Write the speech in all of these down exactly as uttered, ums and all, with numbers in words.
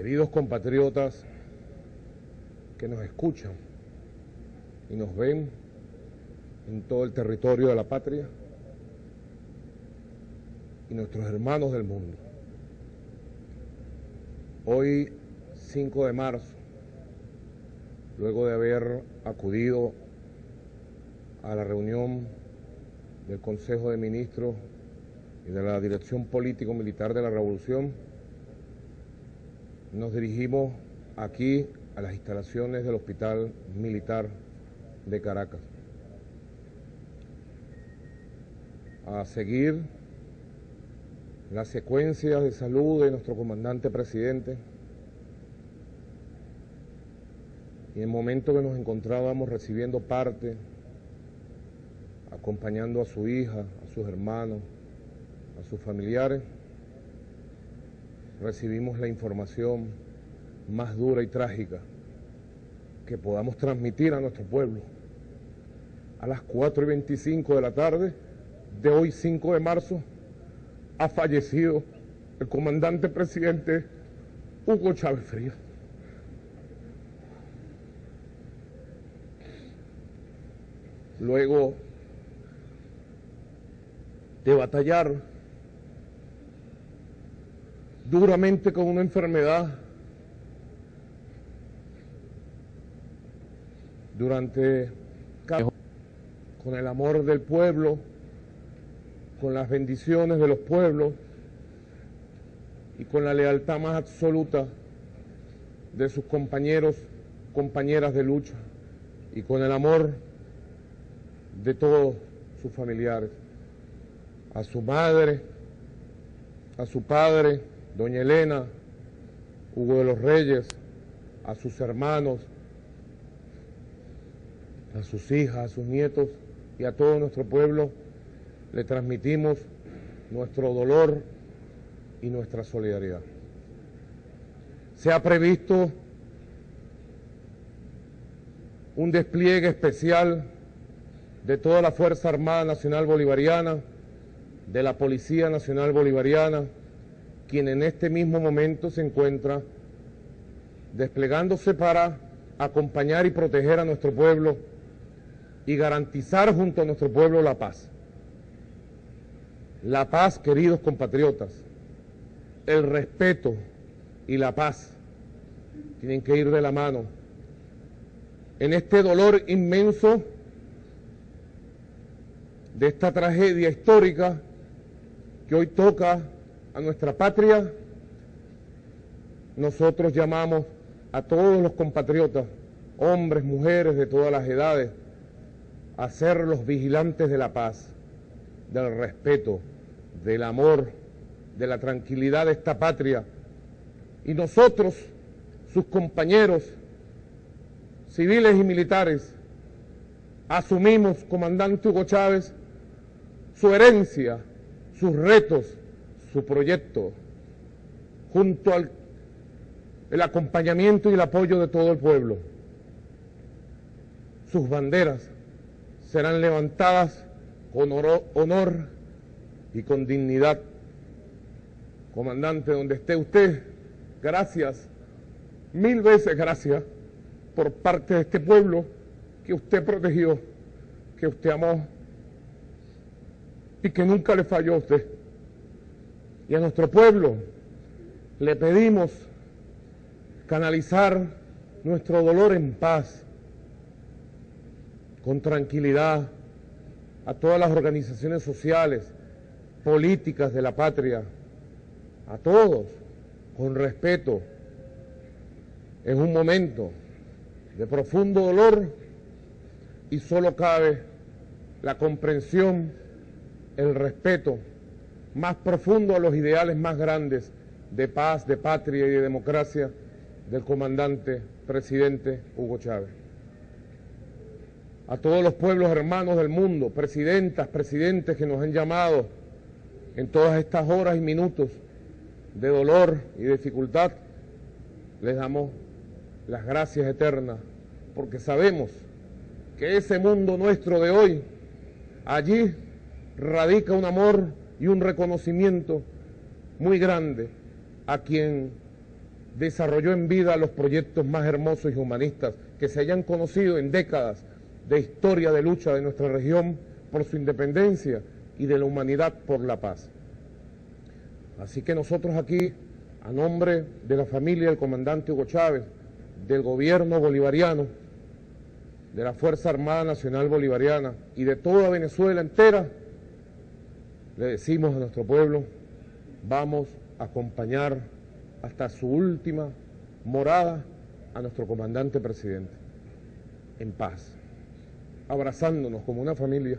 queridos compatriotas que nos escuchan y nos ven en todo el territorio de la patria y nuestros hermanos del mundo. Hoy, cinco de marzo, luego de haber acudido a la reunión del Consejo de Ministros y de la Dirección Político-Militar de la Revolución, nos dirigimos aquí a las instalaciones del Hospital Militar de Caracas a seguir la secuencia de salud de nuestro comandante presidente. Y en el momento que nos encontrábamos recibiendo parte, acompañando a su hija, a sus hermanos, a sus familiares, recibimos la información más dura y trágica que podamos transmitir a nuestro pueblo. A las cuatro y veinticinco de la tarde de hoy, cinco de marzo, ha fallecido el comandante presidente Hugo Chávez Frías. Luego de batallar duramente con una enfermedad durante con el amor del pueblo, con las bendiciones de los pueblos y con la lealtad más absoluta de sus compañeros, compañeras de lucha, y con el amor de todos sus familiares, a su madre, a su padre, doña Elena, Hugo de los Reyes, a sus hermanos, a sus hijas, a sus nietos y a todo nuestro pueblo, le transmitimos nuestro dolor y nuestra solidaridad. Se ha previsto un despliegue especial de toda la Fuerza Armada Nacional Bolivariana, de la Policía Nacional Bolivariana, quien en este mismo momento se encuentra desplegándose para acompañar y proteger a nuestro pueblo y garantizar junto a nuestro pueblo la paz. La paz, queridos compatriotas, el respeto y la paz tienen que ir de la mano. En este dolor inmenso de esta tragedia histórica que hoy toca a nuestra patria, nosotros llamamos a todos los compatriotas, hombres, mujeres de todas las edades, a ser los vigilantes de la paz, del respeto, del amor, de la tranquilidad de esta patria. Y nosotros, sus compañeros civiles y militares, asumimos, comandante Hugo Chávez, su herencia, sus retos, su proyecto, junto al el acompañamiento y el apoyo de todo el pueblo. Sus banderas serán levantadas con honor y con dignidad. Comandante, donde esté usted, gracias, mil veces gracias por parte de este pueblo que usted protegió, que usted amó y que nunca le falló a usted. Y a nuestro pueblo le pedimos canalizar nuestro dolor en paz, con tranquilidad, a todas las organizaciones sociales, políticas de la patria, a todos, con respeto. Es un momento de profundo dolor y solo cabe la comprensión, el respeto más profundo a los ideales más grandes de paz, de patria y de democracia del comandante presidente Hugo Chávez. A todos los pueblos hermanos del mundo, presidentas, presidentes que nos han llamado en todas estas horas y minutos de dolor y dificultad, les damos las gracias eternas, porque sabemos que ese mundo nuestro de hoy, allí radica un amor y un reconocimiento muy grande a quien desarrolló en vida los proyectos más hermosos y humanistas que se hayan conocido en décadas de historia de lucha de nuestra región por su independencia y de la humanidad por la paz. Así que nosotros aquí, a nombre de la familia del comandante Hugo Chávez, del gobierno bolivariano, de la Fuerza Armada Nacional Bolivariana y de toda Venezuela entera, le decimos a nuestro pueblo, vamos a acompañar hasta su última morada a nuestro comandante presidente, en paz, abrazándonos como una familia,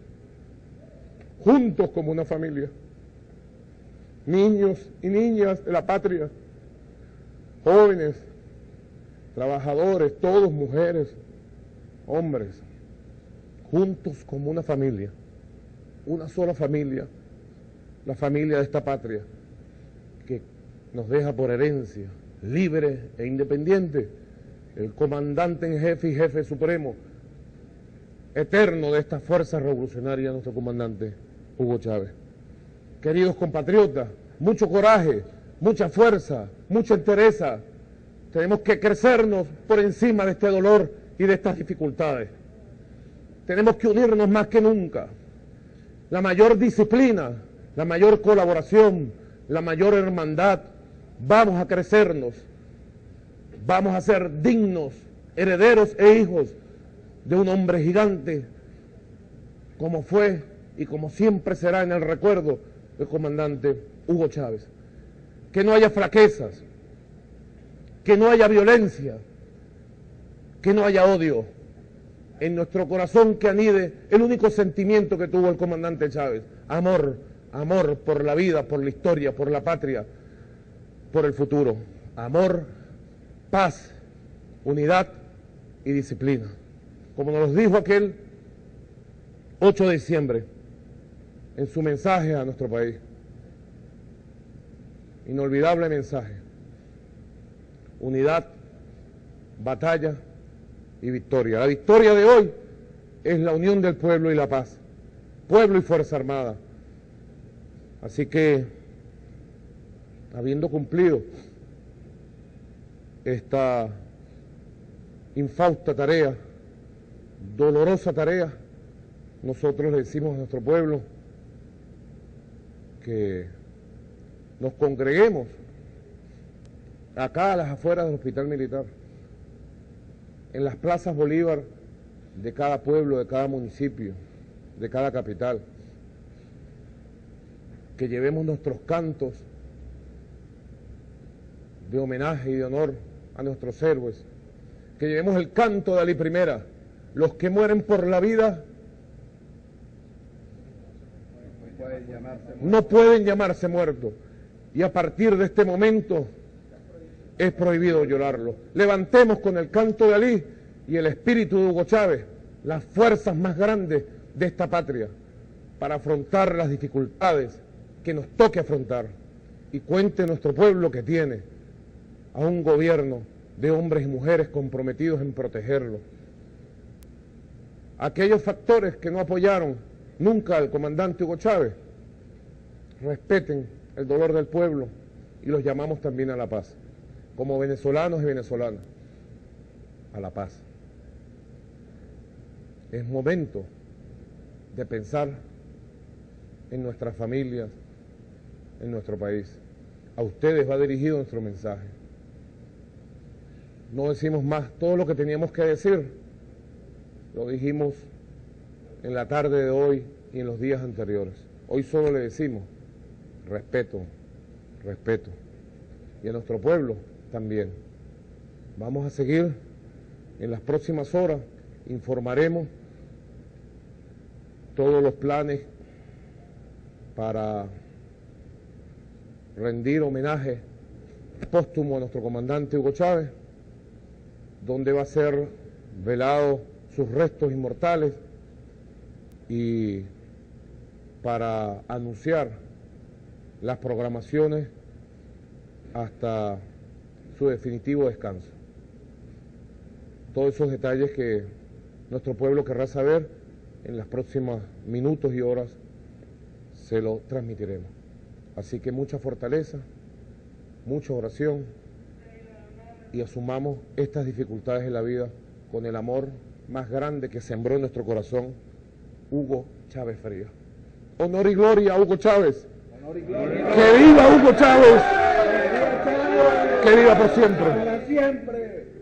juntos como una familia, niños y niñas de la patria, jóvenes, trabajadores, todos mujeres, hombres, juntos como una familia, una sola familia, la familia de esta patria, que nos deja por herencia, libre e independiente, el comandante en jefe y jefe supremo, eterno de esta fuerza revolucionaria, nuestro comandante Hugo Chávez. Queridos compatriotas, mucho coraje, mucha fuerza, mucha entereza. Tenemos que crecernos por encima de este dolor y de estas dificultades. Tenemos que unirnos más que nunca. La mayor disciplina, la mayor colaboración, la mayor hermandad. Vamos a crecernos. Vamos a ser dignos, herederos e hijos de un hombre gigante, como fue y como siempre será en el recuerdo del comandante Hugo Chávez. Que no haya flaquezas, que no haya violencia, que no haya odio. En nuestro corazón que anide el único sentimiento que tuvo el comandante Chávez, amor, amor por la vida, por la historia, por la patria, por el futuro. Amor, paz, unidad y disciplina. Como nos lo dijo aquel ocho de diciembre en su mensaje a nuestro país. Inolvidable mensaje. Unidad, batalla y victoria. La victoria de hoy es la unión del pueblo y la paz. Pueblo y Fuerza Armada. Así que, habiendo cumplido esta infausta tarea, dolorosa tarea, nosotros le decimos a nuestro pueblo que nos congreguemos acá a las afueras del Hospital Militar, en las plazas Bolívar de cada pueblo, de cada municipio, de cada capital, que llevemos nuestros cantos de homenaje y de honor a nuestros héroes, que llevemos el canto de Ali Primera, los que mueren por la vida no pueden llamarse muertos, y a partir de este momento es prohibido llorarlo. Levantemos con el canto de Ali y el espíritu de Hugo Chávez las fuerzas más grandes de esta patria para afrontar las dificultades que nos toque afrontar, y cuente nuestro pueblo que tiene a un gobierno de hombres y mujeres comprometidos en protegerlo. Aquellos factores que no apoyaron nunca al comandante Hugo Chávez, respeten el dolor del pueblo y los llamamos también a la paz, como venezolanos y venezolanas, a la paz. Es momento de pensar en nuestras familias, en nuestro país. A ustedes va dirigido nuestro mensaje. No decimos más, todo lo que teníamos que decir lo dijimos en la tarde de hoy y en los días anteriores. Hoy solo le decimos respeto, respeto. Y a nuestro pueblo también. Vamos a seguir en las próximas horas, informaremos todos los planes para rendir homenaje póstumo a nuestro comandante Hugo Chávez, donde va a ser velado sus restos inmortales, y para anunciar las programaciones hasta su definitivo descanso. Todos esos detalles que nuestro pueblo querrá saber, en los próximos minutos y horas se lo transmitiremos. Así que mucha fortaleza, mucha oración y asumamos estas dificultades en la vida con el amor más grande que sembró en nuestro corazón Hugo Chávez Frías. Honor y gloria a Hugo Chávez. Honor y gloria. ¡Que viva Hugo Chávez! ¡Que viva por siempre! ¡Para siempre!